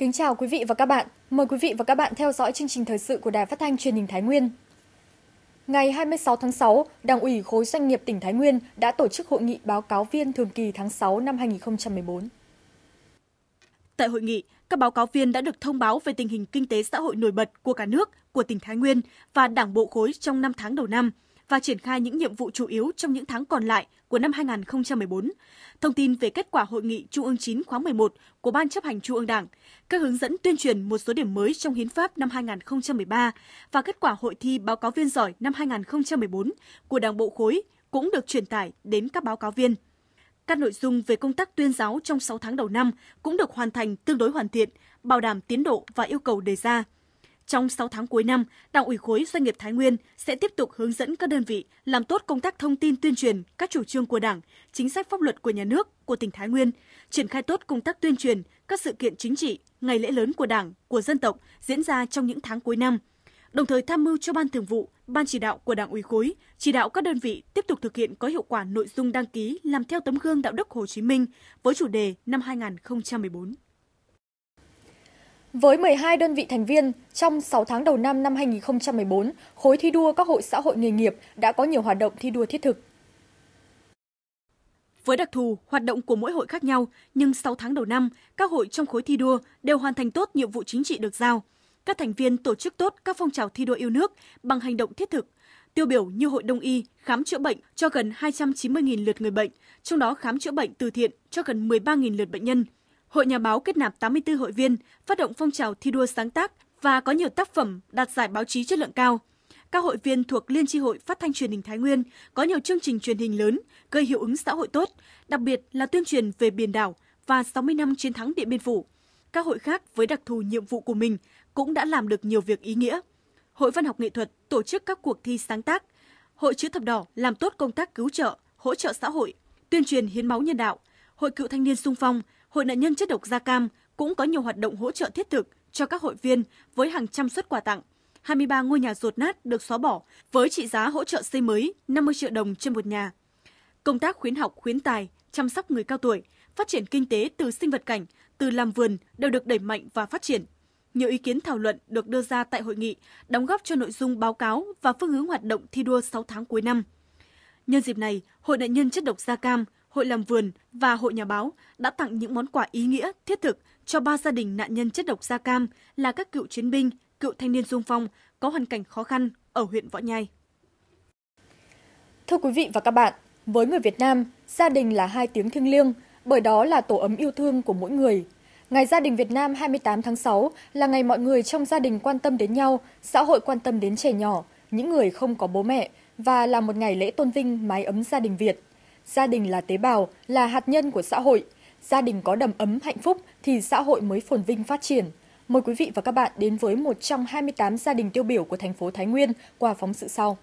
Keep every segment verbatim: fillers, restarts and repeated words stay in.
Kính chào quý vị và các bạn. Mời quý vị và các bạn theo dõi chương trình thời sự của Đài Phát thanh Truyền hình Thái Nguyên. Ngày hai mươi sáu tháng sáu, Đảng ủy khối doanh nghiệp tỉnh Thái Nguyên đã tổ chức hội nghị báo cáo viên thường kỳ tháng sáu năm hai nghìn không trăm mười bốn. Tại hội nghị, các báo cáo viên đã được thông báo về tình hình kinh tế xã hội nổi bật của cả nước, của tỉnh Thái Nguyên và Đảng bộ khối trong năm tháng đầu năm và triển khai những nhiệm vụ chủ yếu trong những tháng còn lại của năm hai nghìn không trăm mười bốn. Thông tin về kết quả hội nghị Trung ương chín khóa mười một của Ban chấp hành Trung ương Đảng, các hướng dẫn tuyên truyền một số điểm mới trong hiến pháp năm hai nghìn không trăm mười ba và kết quả hội thi báo cáo viên giỏi năm hai nghìn không trăm mười bốn của Đảng bộ khối cũng được truyền tải đến các báo cáo viên. Các nội dung về công tác tuyên giáo trong sáu tháng đầu năm cũng được hoàn thành tương đối hoàn thiện, bảo đảm tiến độ và yêu cầu đề ra. Trong sáu tháng cuối năm, Đảng ủy khối doanh nghiệp Thái Nguyên sẽ tiếp tục hướng dẫn các đơn vị làm tốt công tác thông tin tuyên truyền các chủ trương của Đảng, chính sách pháp luật của nhà nước, của tỉnh Thái Nguyên, triển khai tốt công tác tuyên truyền các sự kiện chính trị, ngày lễ lớn của Đảng, của dân tộc diễn ra trong những tháng cuối năm. Đồng thời tham mưu cho Ban Thường vụ, Ban chỉ đạo của Đảng ủy khối, chỉ đạo các đơn vị tiếp tục thực hiện có hiệu quả nội dung đăng ký làm theo tấm gương đạo đức Hồ Chí Minh với chủ đề năm hai nghìn không trăm mười bốn. Với mười hai đơn vị thành viên, trong sáu tháng đầu năm năm hai nghìn không trăm mười bốn, khối thi đua các hội xã hội nghề nghiệp đã có nhiều hoạt động thi đua thiết thực. Với đặc thù, hoạt động của mỗi hội khác nhau, nhưng sáu tháng đầu năm, các hội trong khối thi đua đều hoàn thành tốt nhiệm vụ chính trị được giao. Các thành viên tổ chức tốt các phong trào thi đua yêu nước bằng hành động thiết thực. Tiêu biểu như Hội Đông y khám chữa bệnh cho gần hai trăm chín mươi nghìn lượt người bệnh, trong đó khám chữa bệnh từ thiện cho gần mười ba nghìn lượt bệnh nhân. Hội Nhà báo kết nạp tám mươi tư hội viên, phát động phong trào thi đua sáng tác và có nhiều tác phẩm đạt giải báo chí chất lượng cao. Các hội viên thuộc Liên chi hội Phát thanh Truyền hình Thái Nguyên có nhiều chương trình truyền hình lớn, gây hiệu ứng xã hội tốt, đặc biệt là tuyên truyền về biển đảo và sáu mươi năm chiến thắng Điện Biên Phủ. Các hội khác với đặc thù nhiệm vụ của mình cũng đã làm được nhiều việc ý nghĩa. Hội Văn học nghệ thuật tổ chức các cuộc thi sáng tác. Hội Chữ thập đỏ làm tốt công tác cứu trợ, hỗ trợ xã hội, tuyên truyền hiến máu nhân đạo. Hội Cựu thanh niên xung phong, Hội nạn nhân chất độc da cam cũng có nhiều hoạt động hỗ trợ thiết thực cho các hội viên với hàng trăm suất quà tặng. hai mươi ba ngôi nhà dột nát được xóa bỏ với trị giá hỗ trợ xây mới năm mươi triệu đồng trên một nhà. Công tác khuyến học, khuyến tài, chăm sóc người cao tuổi, phát triển kinh tế từ sinh vật cảnh, từ làm vườn đều được đẩy mạnh và phát triển. Nhiều ý kiến thảo luận được đưa ra tại hội nghị, đóng góp cho nội dung báo cáo và phương hướng hoạt động thi đua sáu tháng cuối năm. Nhân dịp này, Hội nạn nhân chất độc da cam, Hội làm vườn và Hội Nhà báo đã tặng những món quà ý nghĩa, thiết thực cho ba gia đình nạn nhân chất độc da cam là các cựu chiến binh, cựu thanh niên xung phong có hoàn cảnh khó khăn ở huyện Võ Nhai. Thưa quý vị và các bạn, với người Việt Nam, gia đình là hai tiếng thiêng liêng, bởi đó là tổ ấm yêu thương của mỗi người. Ngày Gia đình Việt Nam hai mươi tám tháng sáu là ngày mọi người trong gia đình quan tâm đến nhau, xã hội quan tâm đến trẻ nhỏ, những người không có bố mẹ và là một ngày lễ tôn vinh mái ấm gia đình Việt. Gia đình là tế bào, là hạt nhân của xã hội. Gia đình có đầm ấm hạnh phúc thì xã hội mới phồn vinh phát triển. Mời quý vị và các bạn đến với một trong hai mươi tám gia đình tiêu biểu của thành phố Thái Nguyên qua phóng sự sau.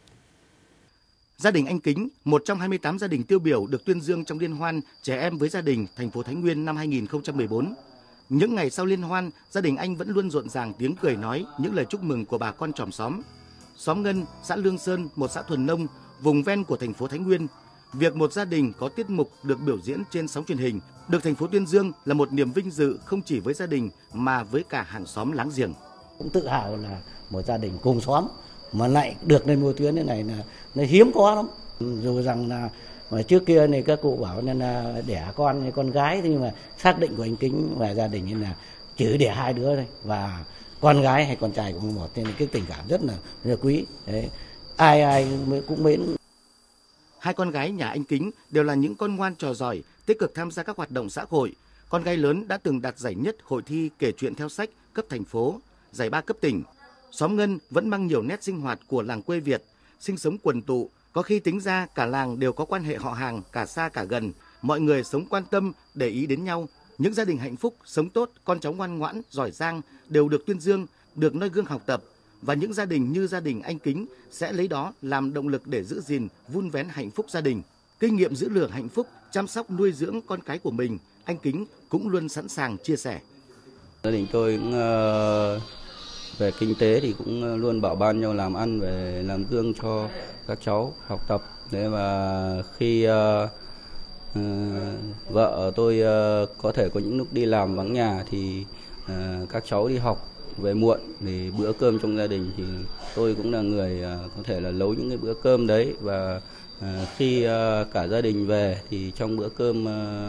Gia đình anh Kính, một trong hai mươi tám gia đình tiêu biểu được tuyên dương trong liên hoan Trẻ em với gia đình thành phố Thái Nguyên năm hai nghìn không trăm mười bốn. Những ngày sau liên hoan, gia đình anh vẫn luôn rộn ràng tiếng cười nói, những lời chúc mừng của bà con chòm xóm. Xóm Ngân, xã Lương Sơn, một xã thuần nông, vùng ven của thành phố Thái Nguyên. Việc một gia đình có tiết mục được biểu diễn trên sóng truyền hình, được thành phố tuyên dương là một niềm vinh dự không chỉ với gia đình mà với cả hàng xóm láng giềng. Cũng tự hào là một gia đình cùng xóm mà lại được lên vô tuyến thế này là nó hiếm có lắm. Dù rằng là mà trước kia này các cụ bảo nên là đẻ con con gái, nhưng mà xác định của anh Kính và gia đình nên là chỉ đẻ hai đứa thôi, và con gái hay con trai cũng một, nên cái tình cảm rất là, rất là quý. Đấy. Ai ai cũng mến. Hai con gái nhà anh Kính đều là những con ngoan trò giỏi, tích cực tham gia các hoạt động xã hội. Con gái lớn đã từng đạt giải nhất hội thi kể chuyện theo sách cấp thành phố, giải ba cấp tỉnh. Xóm Ngân vẫn mang nhiều nét sinh hoạt của làng quê Việt, sinh sống quần tụ, có khi tính ra cả làng đều có quan hệ họ hàng, cả xa cả gần. Mọi người sống quan tâm, để ý đến nhau. Những gia đình hạnh phúc, sống tốt, con cháu ngoan ngoãn, giỏi giang đều được tuyên dương, được noi gương học tập. Và những gia đình như gia đình anh Kính sẽ lấy đó làm động lực để giữ gìn, vun vén hạnh phúc gia đình. Kinh nghiệm giữ lửa hạnh phúc, chăm sóc nuôi dưỡng con cái của mình, anh Kính cũng luôn sẵn sàng chia sẻ. Gia đình tôi cũng uh, về kinh tế thì cũng luôn bảo ban nhau làm ăn, về làm gương cho các cháu học tập. Thế và khi uh, uh, vợ tôi uh, có thể có những lúc đi làm vắng nhà thì các cháu đi học về muộn thì bữa cơm trong gia đình thì tôi cũng là người có thể là nấu những cái bữa cơm đấy, và khi cả gia đình về thì trong bữa cơm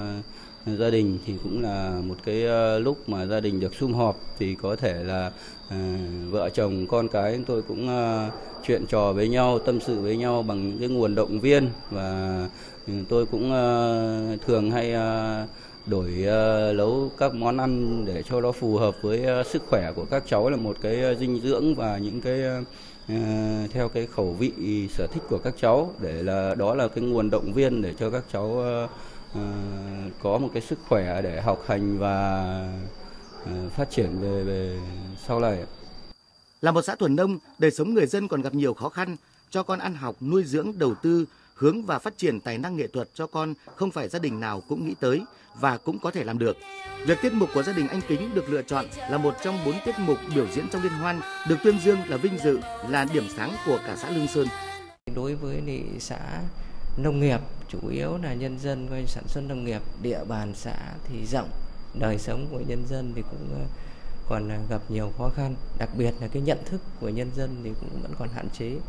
gia đình thì cũng là một cái lúc mà gia đình được sum họp, thì có thể là vợ chồng con cái tôi cũng chuyện trò với nhau, tâm sự với nhau bằng những cái nguồn động viên, và tôi cũng thường hay đổi nấu các món ăn để cho nó phù hợp với sức khỏe của các cháu, là một cái dinh dưỡng và những cái uh, theo cái khẩu vị sở thích của các cháu, để là đó là cái nguồn động viên để cho các cháu uh, uh, có một cái sức khỏe để học hành và uh, phát triển về về sau này. Là một xã thuần nông, đời sống người dân còn gặp nhiều khó khăn. Cho con ăn học, nuôi dưỡng, đầu tư, hướng và phát triển tài năng nghệ thuật cho con không phải gia đình nào cũng nghĩ tới và cũng có thể làm được. Việc tiết mục của gia đình anh Kính được lựa chọn là một trong bốn tiết mục biểu diễn trong liên hoan, được tuyên dương là vinh dự, là điểm sáng của cả xã Lương Sơn. Đối với xã nông nghiệp, chủ yếu là nhân dân coi sản xuất nông nghiệp, địa bàn xã thì rộng, đời sống của nhân dân thì cũng còn gặp nhiều khó khăn, đặc biệt là cái nhận thức của nhân dân thì cũng vẫn còn hạn chế.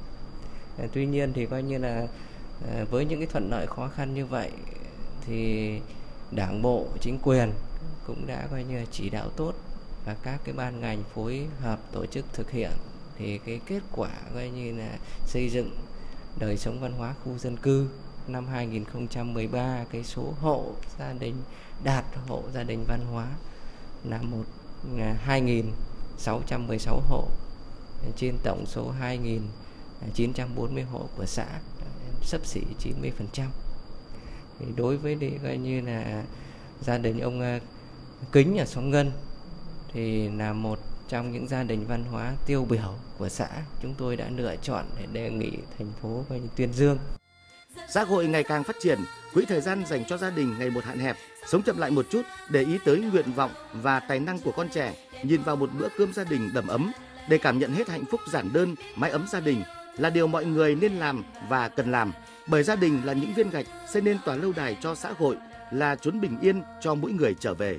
Tuy nhiên thì coi như là với những cái thuận lợi khó khăn như vậy thì Đảng bộ, chính quyền cũng đã coi như là chỉ đạo tốt và các cái ban ngành phối hợp tổ chức thực hiện, thì cái kết quả coi như là xây dựng đời sống văn hóa khu dân cư năm hai nghìn không trăm mười ba, cái số hộ gia đình đạt hộ gia đình văn hóa là một hai nghìn sáu trăm mười sáu hộ trên tổng số hai nghìn chín trăm bốn mươi hộ của xã, xấp xỉ chín mươi phần trăm. Thì đối với đi coi như là gia đình ông Kính ở xóm Ngân thì là một trong những gia đình văn hóa tiêu biểu của xã, chúng tôi đã lựa chọn để đề nghị thành phố coi như tuyên dương. Xã hội ngày càng phát triển, quỹ thời gian dành cho gia đình ngày một hạn hẹp, sống chậm lại một chút để ý tới nguyện vọng và tài năng của con trẻ, nhìn vào một bữa cơm gia đình đầm ấm để cảm nhận hết hạnh phúc giản đơn, mái ấm gia đình là điều mọi người nên làm và cần làm, bởi gia đình là những viên gạch xây nên tòa lâu đài cho xã hội, là chốn bình yên cho mỗi người trở về.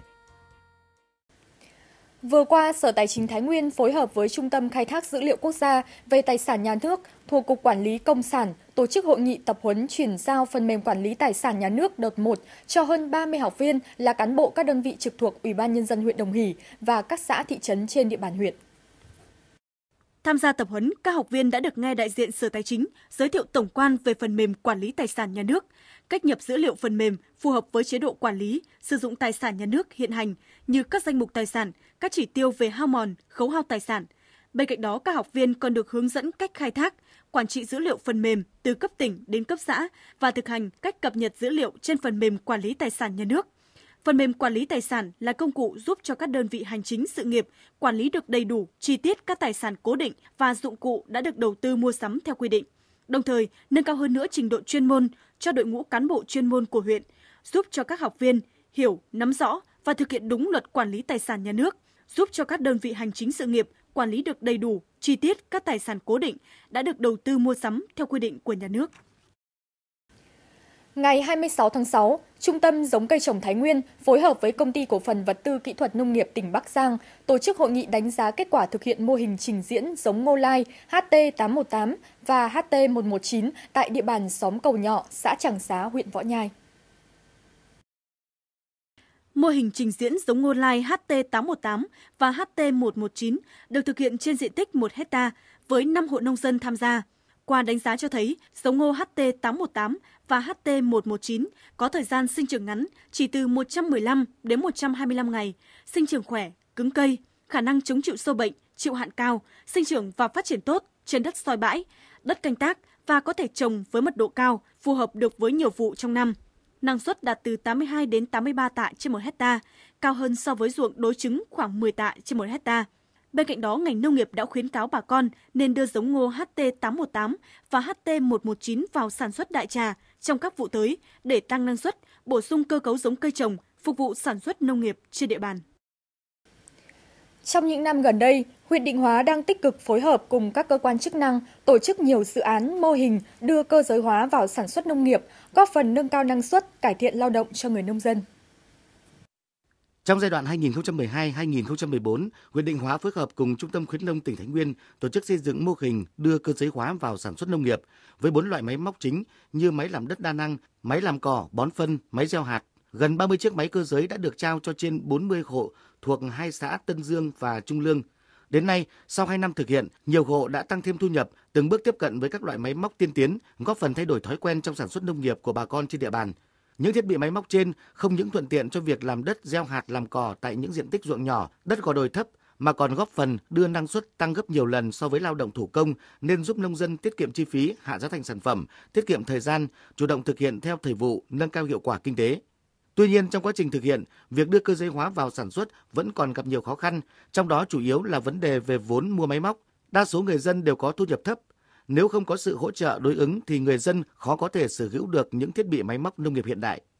Vừa qua, Sở Tài chính Thái Nguyên phối hợp với Trung tâm Khai thác Dữ liệu Quốc gia về Tài sản Nhà nước thuộc Cục Quản lý Công sản tổ chức hội nghị tập huấn chuyển giao phần mềm quản lý tài sản nhà nước đợt một cho hơn ba mươi học viên là cán bộ các đơn vị trực thuộc Ủy ban Nhân dân huyện Đồng Hỷ và các xã thị trấn trên địa bàn huyện. Tham gia tập huấn, các học viên đã được nghe đại diện Sở Tài chính giới thiệu tổng quan về phần mềm quản lý tài sản nhà nước, cách nhập dữ liệu phần mềm phù hợp với chế độ quản lý, sử dụng tài sản nhà nước hiện hành như các danh mục tài sản, các chỉ tiêu về hao mòn, khấu hao tài sản. Bên cạnh đó, các học viên còn được hướng dẫn cách khai thác, quản trị dữ liệu phần mềm từ cấp tỉnh đến cấp xã và thực hành cách cập nhật dữ liệu trên phần mềm quản lý tài sản nhà nước. Phần mềm quản lý tài sản là công cụ giúp cho các đơn vị hành chính sự nghiệp quản lý được đầy đủ, chi tiết các tài sản cố định và dụng cụ đã được đầu tư mua sắm theo quy định. Đồng thời, nâng cao hơn nữa trình độ chuyên môn cho đội ngũ cán bộ chuyên môn của huyện, giúp cho các học viên hiểu, nắm rõ và thực hiện đúng luật quản lý tài sản nhà nước, giúp cho các đơn vị hành chính sự nghiệp quản lý được đầy đủ, chi tiết các tài sản cố định đã được đầu tư mua sắm theo quy định của nhà nước. Ngày hai mươi sáu tháng sáu, Trung tâm Giống cây trồng Thái Nguyên phối hợp với Công ty Cổ phần Vật tư Kỹ thuật Nông nghiệp tỉnh Bắc Giang tổ chức hội nghị đánh giá kết quả thực hiện mô hình trình diễn giống ngô lai H T tám một tám và H T một một chín tại địa bàn xóm Cầu Nhọ, xã Tràng Xá, huyện Võ Nhai. Mô hình trình diễn giống ngô lai H T tám một tám và H T một một chín được thực hiện trên diện tích một héc-ta với năm hộ nông dân tham gia. Qua đánh giá cho thấy, giống ngô H T tám một tám và H T một một chín có thời gian sinh trưởng ngắn chỉ từ một trăm mười lăm đến một trăm hai mươi lăm ngày, sinh trưởng khỏe, cứng cây, khả năng chống chịu sâu bệnh, chịu hạn cao, sinh trưởng và phát triển tốt trên đất soi bãi, đất canh tác và có thể trồng với mật độ cao, phù hợp được với nhiều vụ trong năm. Năng suất đạt từ tám mươi hai đến tám mươi ba tạ trên một hecta, cao hơn so với ruộng đối chứng khoảng mười tạ trên một hecta. Bên cạnh đó, ngành nông nghiệp đã khuyến cáo bà con nên đưa giống ngô H T tám một tám và H T một một chín vào sản xuất đại trà trong các vụ tới để tăng năng suất, bổ sung cơ cấu giống cây trồng, phục vụ sản xuất nông nghiệp trên địa bàn. Trong những năm gần đây, huyện Định Hóa đang tích cực phối hợp cùng các cơ quan chức năng tổ chức nhiều dự án, mô hình đưa cơ giới hóa vào sản xuất nông nghiệp, góp phần nâng cao năng suất, cải thiện lao động cho người nông dân. Trong giai đoạn hai nghìn không trăm mười hai đến hai nghìn không trăm mười bốn, huyện Định Hóa phối hợp cùng Trung tâm Khuyến nông tỉnh Thái Nguyên tổ chức xây dựng mô hình đưa cơ giới hóa vào sản xuất nông nghiệp với bốn loại máy móc chính như máy làm đất đa năng, máy làm cỏ, bón phân, máy gieo hạt. Gần ba mươi chiếc máy cơ giới đã được trao cho trên bốn mươi hộ thuộc hai xã Tân Dương và Trung Lương. Đến nay, sau hai năm thực hiện, nhiều hộ đã tăng thêm thu nhập, từng bước tiếp cận với các loại máy móc tiên tiến, góp phần thay đổi thói quen trong sản xuất nông nghiệp của bà con trên địa bàn. Những thiết bị máy móc trên không những thuận tiện cho việc làm đất, gieo hạt, làm cỏ tại những diện tích ruộng nhỏ, đất gò đồi thấp, mà còn góp phần đưa năng suất tăng gấp nhiều lần so với lao động thủ công, nên giúp nông dân tiết kiệm chi phí, hạ giá thành sản phẩm, tiết kiệm thời gian, chủ động thực hiện theo thời vụ, nâng cao hiệu quả kinh tế. Tuy nhiên, trong quá trình thực hiện, việc đưa cơ giới hóa vào sản xuất vẫn còn gặp nhiều khó khăn, trong đó chủ yếu là vấn đề về vốn mua máy móc. Đa số người dân đều có thu nhập thấp. Nếu không có sự hỗ trợ đối ứng thì người dân khó có thể sở hữu được những thiết bị máy móc nông nghiệp hiện đại.